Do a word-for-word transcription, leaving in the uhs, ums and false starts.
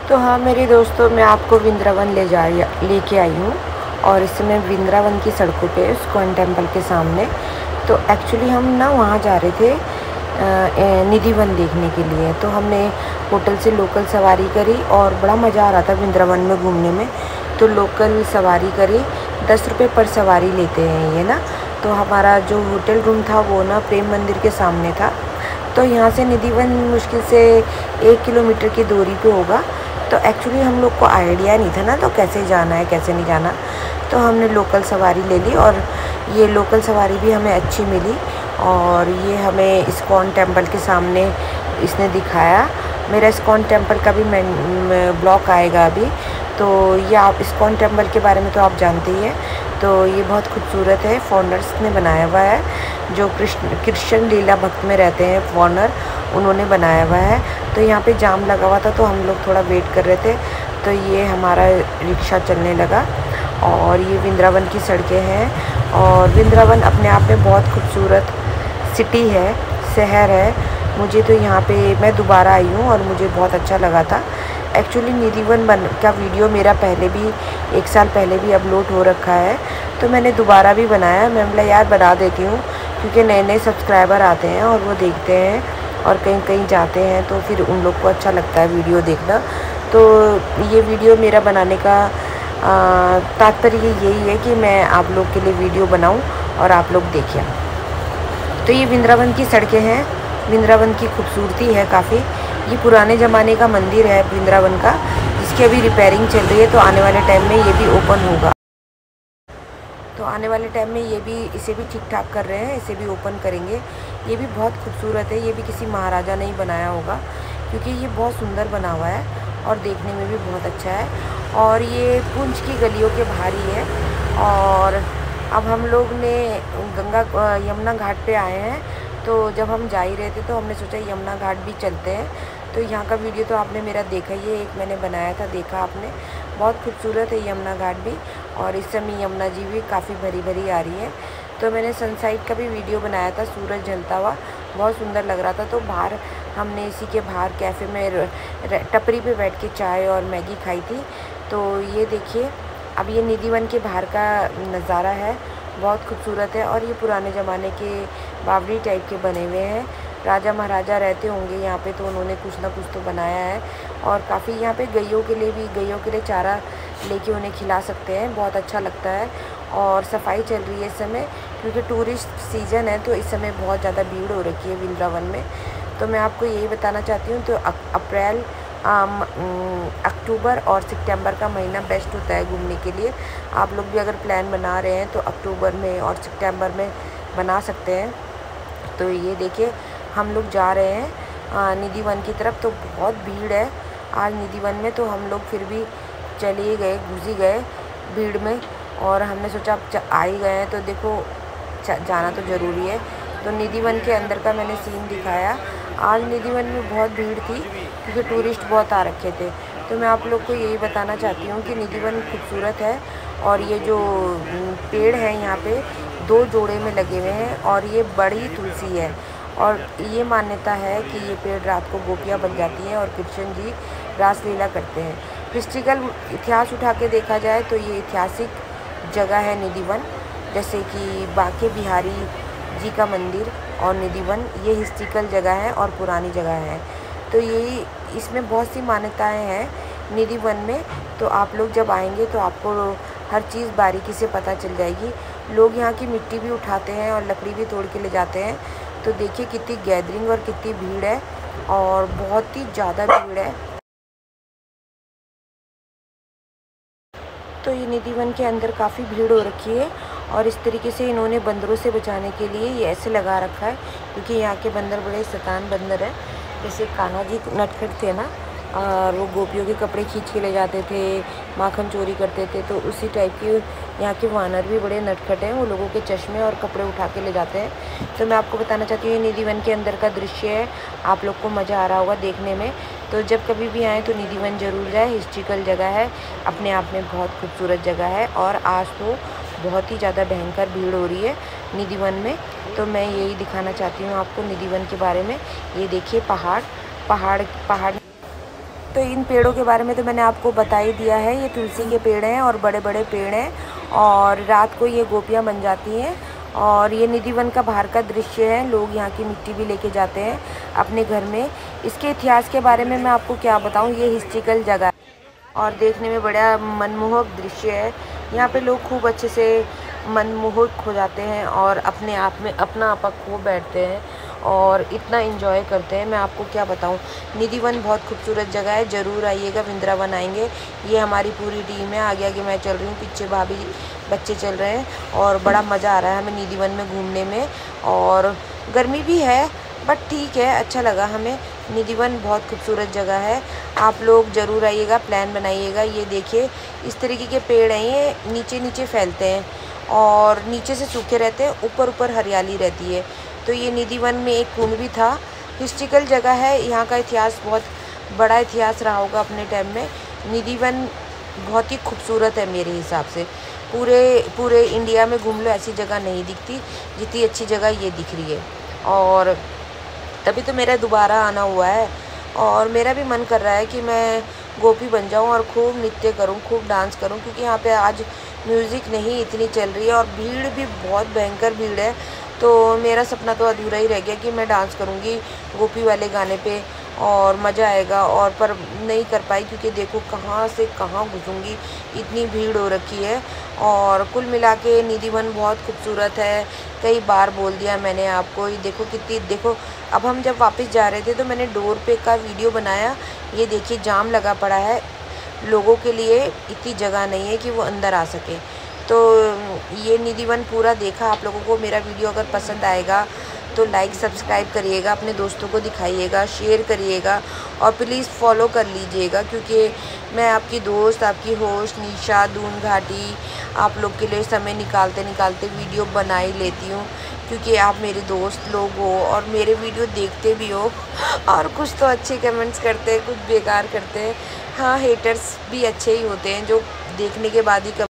तो हाँ मेरे दोस्तों, मैं आपको वृंदावन ले जा लेके आई हूँ और इस समय वृंदावन की सड़कों पे इस्कॉन टेम्पल के सामने। तो एक्चुअली हम ना वहाँ जा रहे थे निधिवन देखने के लिए। तो हमने होटल से लोकल सवारी करी और बड़ा मज़ा आ रहा था वृंदावन में घूमने में। तो लोकल सवारी करी, दस रुपये पर सवारी लेते हैं ये ना। तो हमारा जो होटल रूम था वो ना प्रेम मंदिर के सामने था। तो यहाँ से निधिवन मुश्किल से एक किलोमीटर की दूरी पे होगा। तो एक्चुअली हम लोग को आइडिया नहीं था ना, तो कैसे जाना है कैसे नहीं जाना। तो हमने लोकल सवारी ले ली और ये लोकल सवारी भी हमें अच्छी मिली। और ये हमें इस्कॉन टेम्पल के सामने इसने दिखाया। मेरा इस्कॉन टेम्पल का भी ब्लॉग आएगा अभी। तो ये आप इस्कॉन टेम्पल के बारे में तो आप जानते ही हैं। तो ये बहुत खूबसूरत है, फॉरेनर्स ने बनाया हुआ है। जो कृष्ण कृष्ण लीला भक्त में रहते हैं फॉरेनर, उन्होंने बनाया हुआ है। तो यहाँ पे जाम लगा हुआ था तो हम लोग थोड़ा वेट कर रहे थे। तो ये हमारा रिक्शा चलने लगा और ये वृंदावन की सड़कें हैं। और वृंदावन अपने आप में बहुत खूबसूरत सिटी है, शहर है। मुझे तो यहाँ पे मैं दोबारा आई हूँ और मुझे बहुत अच्छा लगा था। एक्चुअली निधिवन बन का वीडियो मेरा पहले भी एक साल पहले भी अपलोड हो रखा है। तो मैंने दोबारा भी बनाया। मैं बोला यार बना देती हूँ, क्योंकि नए नए सब्सक्राइबर आते हैं और वो देखते हैं और कहीं कहीं जाते हैं तो फिर उन लोग को अच्छा लगता है वीडियो देखना। तो ये वीडियो मेरा बनाने का तात्पर्य यही है कि मैं आप लोग के लिए वीडियो बनाऊं और आप लोग देखिए। तो ये वृंदावन की सड़कें हैं, वृंदावन की खूबसूरती है काफ़ी। ये पुराने ज़माने का मंदिर है वृंदावन का, जिसकी अभी रिपेयरिंग चल रही है। तो आने वाले टाइम में ये भी ओपन होगा। तो आने वाले टाइम में ये भी इसे भी ठीक ठाक कर रहे हैं, इसे भी ओपन करेंगे। ये भी बहुत खूबसूरत है। ये भी किसी महाराजा ने ही बनाया होगा, क्योंकि ये बहुत सुंदर बना हुआ है और देखने में भी बहुत अच्छा है। और ये पुंछ की गलियों के बाहर ही है। और अब हम लोग ने गंगा यमुना घाट पे आए हैं। तो जब हम जा ही रहे थे तो हमने सोचा यमुना घाट भी चलते हैं। तो यहाँ का वीडियो तो आपने मेरा देखा ही है, एक मैंने बनाया था, देखा आपने। बहुत खूबसूरत है यमुना घाट भी। और इस समय यमुना जी भी काफ़ी भरी भरी आ रही है। तो मैंने सनसाइड का भी वीडियो बनाया था, सूरज ढलता हुआ, बहुत सुंदर लग रहा था। तो बाहर हमने इसी के बाहर कैफ़े में टपरी पे बैठ के चाय और मैगी खाई थी। तो ये देखिए, अब ये निधिवन के बाहर का नज़ारा है, बहुत खूबसूरत है। और ये पुराने ज़माने के बावड़ी टाइप के बने हुए हैं। राजा महाराजा रहते होंगे यहाँ पे, तो उन्होंने कुछ ना कुछ तो बनाया है। और काफ़ी यहाँ पे गैयों के लिए भी, गैयों के लिए चारा लेके उन्हें खिला सकते हैं, बहुत अच्छा लगता है। और सफाई चल रही है इस समय, क्योंकि टूरिस्ट सीज़न है। तो इस समय बहुत ज़्यादा भीड़ हो रखी है वृंदावन में। तो मैं आपको यही बताना चाहती हूँ। तो अप्रैल अक्टूबर और सितंबर का महीना बेस्ट होता है घूमने के लिए। आप लोग भी अगर प्लान बना रहे हैं तो अक्टूबर में और सितंबर में बना सकते हैं। तो ये देखिए, हम लोग जा रहे हैं निधिवन की तरफ। तो बहुत भीड़ है आज निधिवन में। तो हम लोग फिर भी चले गए, घुस ही गए भीड़ में। और हमने सोचा अब आ ही गए हैं तो देखो जाना तो ज़रूरी है। तो निधिवन के अंदर का मैंने सीन दिखाया। आज निधिवन में बहुत भीड़ थी, क्योंकि टूरिस्ट बहुत आ रखे थे। तो मैं आप लोग को यही बताना चाहती हूँ कि निधिवन खूबसूरत है। और ये जो पेड़ है यहाँ पे दो जोड़े में लगे हुए हैं और ये बड़ी तुलसी है। और ये मान्यता है कि ये पेड़ रात को गोपियाँ बन जाती हैं और कृष्ण जी रासलीला करते हैं। हिस्ट्रिकल इतिहास उठा के देखा जाए तो ये ऐतिहासिक जगह है निधिवन। जैसे कि बांके बिहारी जी का मंदिर और निधिवन, ये हिस्ट्रिकल जगह है और पुरानी जगह है। तो यही इसमें बहुत सी मान्यताएं हैं निधिवन में। तो आप लोग जब आएंगे तो आपको हर चीज़ बारीकी से पता चल जाएगी। लोग यहाँ की मिट्टी भी उठाते हैं और लकड़ी भी तोड़ के ले जाते हैं। तो देखिए कितनी गैदरिंग और कितनी भीड़ है, और बहुत ही ज़्यादा भीड़ है। तो ये निधिवन के अंदर काफ़ी भीड़ हो रखी है। और इस तरीके से इन्होंने बंदरों से बचाने के लिए ये ऐसे लगा रखा है, क्योंकि यहाँ के बंदर बड़े शैतान बंदर हैं। जैसे कान्हा जी नटखट थे ना, और वो गोपियों के कपड़े खींच के ले जाते थे, माखन चोरी करते थे। तो उसी टाइप की यहाँ के वानर भी बड़े नटखट हैं, वो लोगों के चश्मे और कपड़े उठा के ले जाते हैं। तो मैं आपको बताना चाहती हूँ ये निधिवन के अंदर का दृश्य है। आप लोग को मज़ा आ रहा होगा देखने में। तो जब कभी भी आएँ तो निधिवन ज़रूर जाए, हिस्ट्रिकल जगह है, अपने आप में बहुत खूबसूरत जगह है। और आज तो बहुत ही ज़्यादा भयंकर भीड़ हो रही है निधिवन में। तो मैं यही दिखाना चाहती हूँ आपको निधिवन के बारे में। ये देखिए पहाड़ पहाड़ पहाड़ तो इन पेड़ों के बारे में तो मैंने आपको बता ही दिया है। ये तुलसी के पेड़ हैं और बड़े बड़े पेड़ हैं और रात को ये गोपियाँ बन जाती हैं। और ये निधि वन का बाहर का दृश्य है। लोग यहाँ की मिट्टी भी लेके जाते हैं अपने घर में। इसके इतिहास के बारे में मैं आपको क्या बताऊँ, ये हिस्ट्रिकल जगह है और देखने में बड़ा मनमोहक दृश्य है। यहाँ पे लोग खूब अच्छे से मनमोहक हो जाते हैं और अपने आप में अपना आपा खो बैठते हैं और इतना एंजॉय करते हैं। मैं आपको क्या बताऊँ, निधि वन बहुत खूबसूरत जगह है। ज़रूर आइएगा, वृंदावन आएंगे। ये हमारी पूरी टीम है, आगे आगे मैं चल रही हूँ, पीछे भाभी बच्चे चल रहे हैं और बड़ा मज़ा आ रहा है हमें निधि वन में घूमने में। और गर्मी भी है बट ठीक है, अच्छा लगा हमें। निधि वन बहुत खूबसूरत जगह है, आप लोग ज़रूर आइएगा, प्लान बनाइएगा। ये देखिए इस तरीके के पेड़ हैं, ये नीचे नीचे फैलते हैं और नीचे से सूखे रहते हैं, ऊपर ऊपर हरियाली रहती है। तो ये निधि वन में एक कुंड भी था। हिस्ट्रिकल जगह है, यहाँ का इतिहास बहुत बड़ा इतिहास रहा होगा अपने टाइम में। निधि वन बहुत ही खूबसूरत है मेरे हिसाब से। पूरे पूरे इंडिया में घूम लो ऐसी जगह नहीं दिखती जितनी अच्छी जगह ये दिख रही है। और तभी तो मेरा दोबारा आना हुआ है और मेरा भी मन कर रहा है कि मैं गोपी बन जाऊं और खूब नृत्य करूं, खूब डांस करूं, क्योंकि यहाँ पे आज म्यूज़िक नहीं इतनी चल रही है और भीड़ भी बहुत भयंकर भीड़ है। तो मेरा सपना तो अधूरा ही रह गया कि मैं डांस करूँगी गोपी वाले गाने पे और मज़ा आएगा। और पर नहीं कर पाई क्योंकि देखो कहाँ से कहाँ घुसूँगी, इतनी भीड़ हो रखी है। और कुल मिला के निधि वन बहुत खूबसूरत है, कई बार बोल दिया मैंने आपको। ये देखो कितनी, देखो अब हम जब वापस जा रहे थे तो मैंने डोर पे का वीडियो बनाया। ये देखिए जाम लगा पड़ा है, लोगों के लिए इतनी जगह नहीं है कि वो अंदर आ सके। तो ये निधि वन पूरा देखा। आप लोगों को मेरा वीडियो अगर पसंद आएगा तो लाइक सब्सक्राइब करिएगा, अपने दोस्तों को दिखाइएगा, शेयर करिएगा और प्लीज़ फॉलो कर लीजिएगा, क्योंकि मैं आपकी दोस्त, आपकी होस्ट निशा दून घाटी आप लोग के लिए समय निकालते निकालते वीडियो बना ही लेती हूँ, क्योंकि आप मेरे दोस्त लोग हो और मेरे वीडियो देखते भी हो और कुछ तो अच्छे कमेंट्स करते हैं, कुछ बेकार करते हैं। हाँ, हेटर्स भी अच्छे ही होते हैं जो देखने के बाद ही